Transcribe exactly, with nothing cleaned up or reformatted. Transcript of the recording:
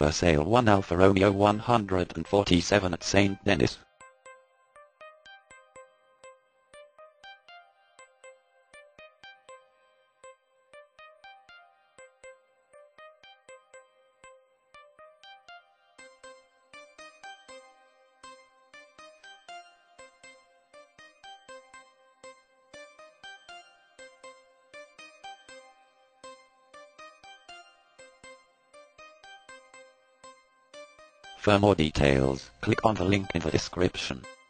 For sale one Alfa Romeo one forty-seven at Saint Denis. For more details, click on the link in the description.